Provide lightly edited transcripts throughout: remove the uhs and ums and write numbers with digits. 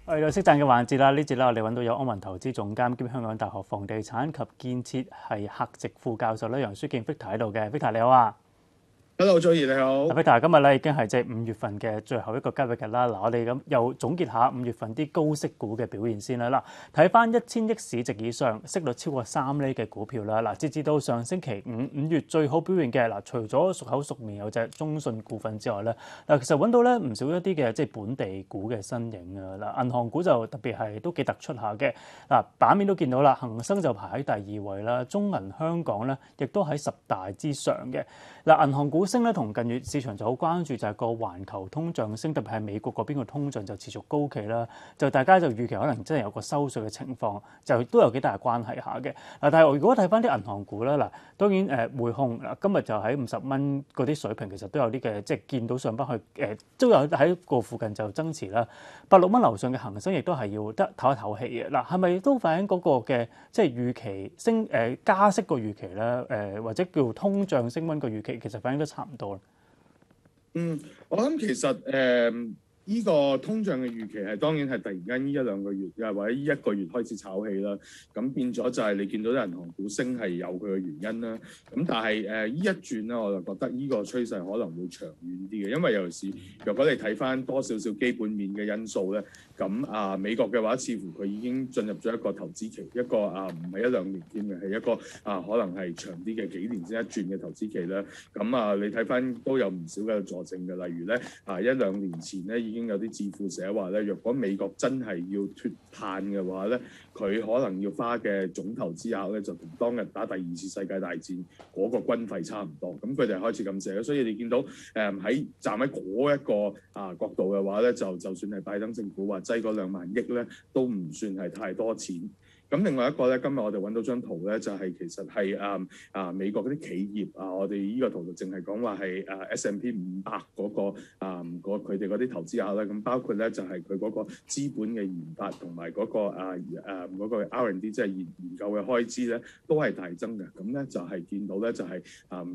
去到識賺嘅環節啦，呢節咧我哋揾到有安雲投資總監兼香港大學房地產及建設系客席副教授楊書健 Victor 喺度嘅 ，Victor 你好啊。 Hello， 祖兒你好。 Victor 今日咧已經係即係5月份嘅最後一個交易日啦。嗱，我哋咁又總結下5月份啲高息股嘅表現先啦。嗱，睇翻1000億市值以上、息率超過3厘嘅股票啦。嗱，截至到上星期5月最好表現嘅嗱，除咗熟口熟面有隻中信股份之外咧，嗱，其實揾到咧唔少一啲嘅即係本地股嘅身影啊。嗱，銀行股就特別係都幾突出下嘅。嗱，版面都見到啦，恒生就排喺第2位啦，中銀香港咧亦都喺10大之上嘅。嗱，銀行股升咧，同近月市場就好關注就係個環球通脹升，特別係美國嗰邊個通脹就持續高企啦。就大家就預期可能真係有個收稅嘅情況，就都有幾大關係下嘅。嗱，但係如果睇翻啲銀行股咧，嗱，當然匯控嗱今日就喺50蚊嗰啲水平，其實都有啲嘅，即係見到上翻去都有喺個附近就增持啦。86蚊樓上嘅恒生亦都係要得唞一唞氣嘅。嗱，係咪都反映嗰個嘅即係預期升加息個預期咧？或者叫通脹升溫個預期，其實反映得差唔多啦。 我諗其實呢個通脹嘅預期係當然係突然間呢1-2個月，又或者呢1個月開始炒起啦。咁變咗就係你見到啲銀行股升係有佢嘅原因啦。咁但係呢一轉咧，我就覺得呢個趨勢可能會長遠啲嘅，因為尤其是如果你睇翻多少少基本面嘅因素咧，咁美國嘅話似乎佢已經進入咗一個投資期，一個唔係1-2年添嘅，係一個可能係長啲嘅幾年先一轉嘅投資期啦。咁你睇翻都有唔少嘅佐證嘅，例如咧1-2年前咧已經有啲智庫寫話咧，若果美國真係要脫碳嘅話咧，佢可能要花嘅總投資額咧就同當日打第2次世界大戰嗰個軍費差唔多。咁佢哋開始咁寫，所以你見到站喺嗰一個角度嘅話咧，就算係拜登政府話擠嗰2萬億咧，都唔算係太多錢。咁另外一個咧，今日我哋揾到張圖咧，就係其實係美國嗰啲企業我哋呢個圖就淨係講話係S&P 500嗰個佢哋嗰啲投資額啦。咁包括咧就係佢嗰個資本嘅研發同埋嗰個R&D 即係研究嘅開支咧，都係大增嘅。咁咧就係見到咧就係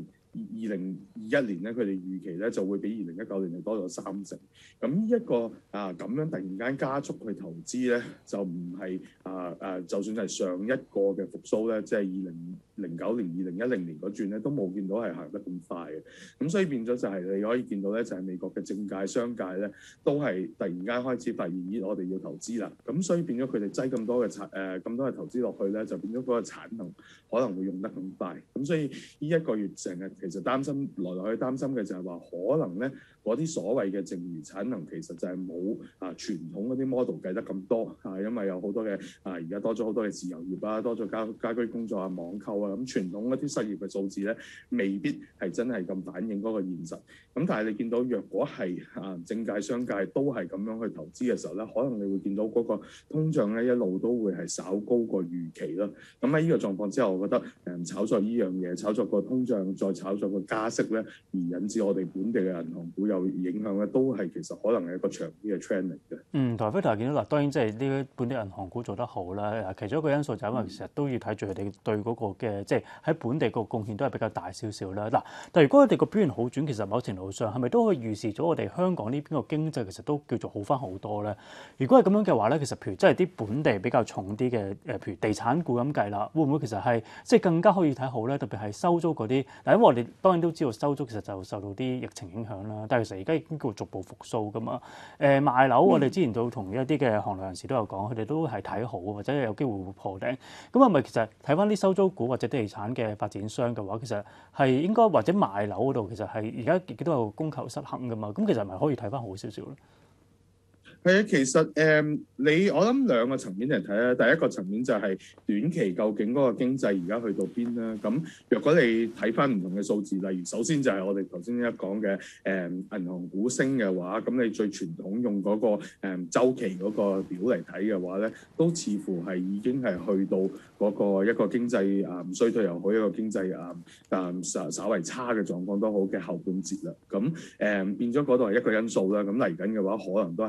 2021年咧，佢哋預期咧就會比2019年係多咗30%。咁呢一個咁樣突然間加速去投資咧，就唔係就算係上一個嘅復甦咧，即係2009年、2010年嗰轉咧，都冇見到係行得咁快嘅。咁所以變咗就係你可以見到咧，就係美國嘅政界、商界咧，都係突然間開始發現咦，我哋要投資啦。咁所以變咗佢哋擠咁多嘅投資落去咧，就變咗嗰個產能可能會用得咁快。咁所以呢1個月成日其實擔心來去擔心嘅就係話，可能咧嗰啲所謂嘅剩餘產能其實就係冇傳統嗰啲 model 計得咁多因為有好多嘅而家多咗好多嘅自由業多咗家居工作網購咁傳統嗰啲失業嘅數字咧，未必係真係咁反映嗰個現實。咁但係你見到若果係政界商界都係咁樣去投資嘅時候咧，可能你會見到嗰個通脹咧一路都會係稍高過預期啦。咁喺呢個狀況之下，我覺得炒作呢樣嘢，炒作個通脹，再炒作個加息咧，而引致我哋本地嘅銀行股有影響咧，都係其實可能係一個長啲嘅 trend 嚟嘅。 同埋 Victor 見到嗱，當然即係呢啲本地銀行股做得好啦。其中一個因素就係因為其實都要睇住佢哋對嗰個嘅即係喺本地個貢獻都係比較大少少啦。嗱，但係如果我哋個表現好轉，其實某程度上係咪都可以預示咗我哋香港呢邊個經濟其實都叫做好翻好多咧？如果係咁樣嘅話咧，其實譬如即係啲本地比較重啲嘅譬如地產股咁計啦，會唔會其實係即係更加可以睇好咧？特別係收租嗰啲嗱，因為我哋當然都知道收租其實就受到啲疫情影響啦，但係其實而家已經叫逐步復甦噶嘛。賣樓我哋之前都同一啲嘅行內人士都有講，佢哋都係睇好或者有機會會破頂。咁係咪其實睇翻啲收租股或者地產嘅發展商嘅話，其實係應該或者賣樓嗰度其實係而家亦都有供求失衡噶嘛？咁其實係咪可以睇翻好少少咧？ 係啊，其實我諗2個層面嚟睇啦。第一個層面就係短期究竟嗰個經濟而家去到邊啦。咁若果你睇翻唔同嘅數字，例如首先就係我哋頭先一講嘅銀行股升嘅話，咁你最傳統用嗰個週期嗰個表嚟睇嘅話咧，都似乎係已經係去到嗰個一個經濟衰退又好，一個經濟稍為差嘅狀況都好嘅後半節啦。咁變咗嗰度係一個因素啦。咁嚟緊嘅話，可能都係期望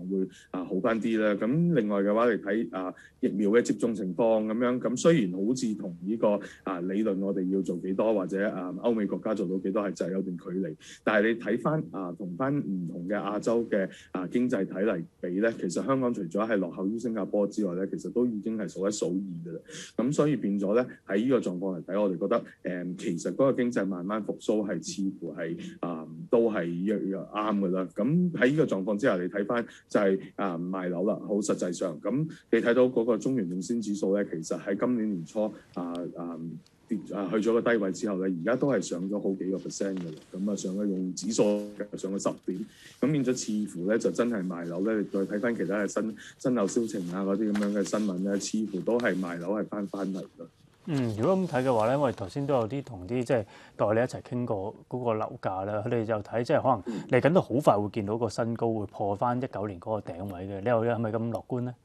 會好翻啲啦。咁另外嘅話，你睇疫苗嘅接種情況咁樣，咁雖然好似同呢個理論我哋要做幾多或者歐美國家做到幾多係就係有段距離，但係你睇翻同翻唔同嘅亞洲嘅經濟體嚟比咧，其實香港除咗係落後於新加坡之外咧，其實都已經係數一數二嘅啦。咁所以變咗咧喺呢個狀況嚟睇，我哋覺得其實嗰個經濟慢慢復甦係似乎係都係啱嘅啦。咁喺呢個狀況之下，你睇翻就係賣樓啦，好實際上咁你睇到嗰個中原領先指數咧，其實喺今年年初跌去咗個低位之後咧，而家都係上咗好幾個 percent 嘅啦。咁上咗用指數上咗10點，咁變咗似乎咧就真係賣樓咧。你再睇翻其他嘅新樓銷情嗰啲咁樣嘅新聞咧，似乎都係賣樓係翻嚟咯。 如果咁睇嘅話咧，我哋頭先都有啲同啲即係代理一齊傾過嗰個樓價啦，佢哋就睇即係可能嚟緊都好快會見到個新高，會破翻19年嗰個頂位嘅。你又係咪咁樂觀咧？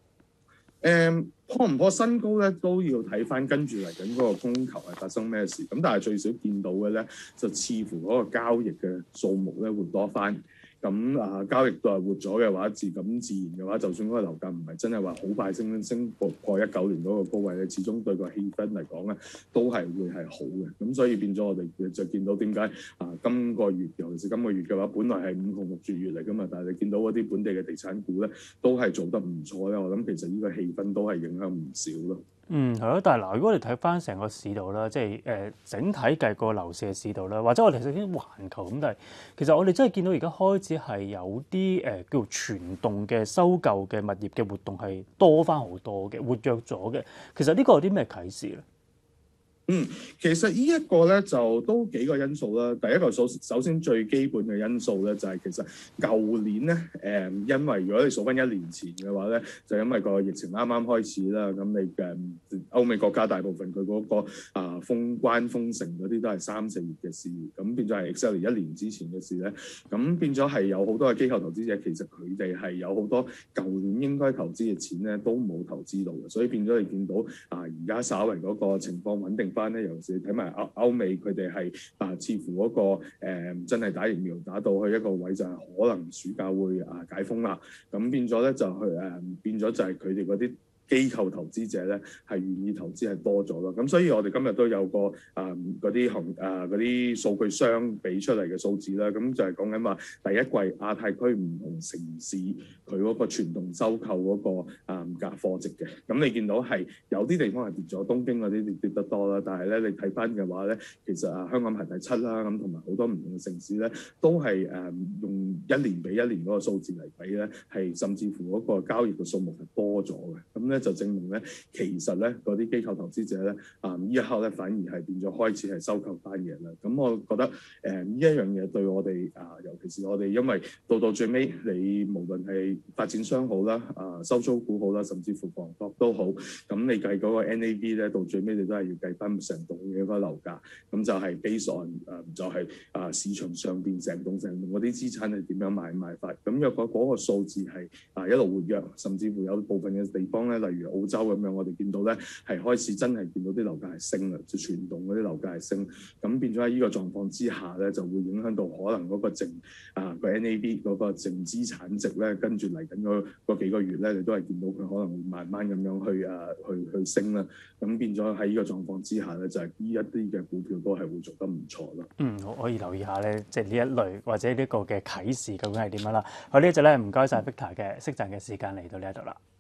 破唔破新高咧，都要睇翻跟住嚟緊嗰個供求係發生咩事。咁但係最少見到嘅咧，就似乎嗰個交易嘅數目咧會多翻。咁交易都係活咗嘅話，自然嘅話，就算嗰個樓價唔係真係話好快升破19年嗰個高位咧，始終對個氣氛嚟講咧，都係會係好嘅。咁所以變咗我哋就見到點解今個月尤其是今個月嘅話，本來係5窮6絕月嚟㗎嘛，但係你見到嗰啲本地嘅地產股咧，都係做得唔錯咧。我諗其實呢個氣氛都係影響唔少咯。 係咯，但係嗱，如果你睇翻成個市道啦，即係整體計個樓市嘅市道啦，或者我哋頭先環球咁，但係其實我哋真係見到而家開始係有啲叫做全棟嘅收購嘅物業嘅活動係多翻好多嘅，活躍咗嘅。其實呢個有啲咩啟示咧？ 其實呢一個咧就都幾個因素啦。第一個首先最基本嘅因素咧就係其實舊年咧因為如果你數翻1年前嘅話咧，就因為個疫情啱啱開始啦，咁你歐美國家大部分佢嗰個封關封城嗰啲都係3-4月嘅事，咁變咗係 exactly 1年之前嘅事咧。咁變咗係有好多嘅機構投資者，其實佢哋係有好多舊年應該投資嘅錢咧都冇投資到嘅，所以變咗你見到而家稍為嗰個情況穩定翻咧，尤其是睇埋歐美佢哋係似乎嗰個真係打疫苗打到去一個位，就係可能暑假會解封啦。咁變咗咧就變咗就係佢哋嗰啲機構投資者咧係願意投資係多咗咯。咁所以我哋今日都有個嗰啲數據商俾出嚟嘅數字啦。咁就係講緊話第一季亞太區唔同城市佢嗰個全棟收購嗰個貨值嘅。咁你見到係有啲地方係跌咗，東京嗰啲跌得多啦。但係咧你睇翻嘅話咧，其實香港排第7啦。咁同埋好多唔同嘅城市咧都係用1年比1年嗰個數字嚟比咧，係甚至乎嗰個交易嘅數目係多咗嘅。咁咧就證明咧，其實咧嗰啲機構投資者咧呢一刻咧反而係變咗開始係收購翻嘢啦。咁我覺得呢一樣嘢對我哋尤其是我哋，因為到最尾你無論係發展商好啦，收租股好啦，甚至乎房託都好，咁你計嗰個 NAV 咧，到最尾你都係要計翻成棟嘅嗰個樓價，咁就係 based on 就係市場上邊成棟嗰啲資產係點樣賣法。咁若果嗰個數字係一路活躍，甚至乎有部分嘅地方咧，例如澳洲咁樣，我哋見到咧係開始真係見到啲樓價係升啦，就全棟嗰啲樓價係升，咁變咗喺呢個狀況之下咧，就會影響到可能嗰個淨個 NAV 嗰個淨資產值咧，跟住嚟緊嗰幾個月咧，你都係見到佢可能會慢慢咁樣去升啦。咁變咗喺呢個狀況之下咧，就係呢一啲嘅股票都係會做得唔錯咯。 我可以留意下咧，即係呢一類或者呢個嘅啟示究竟係點樣啦。好，呢一隻咧唔該晒 Victor 嘅息賺嘅時間嚟到呢一度啦。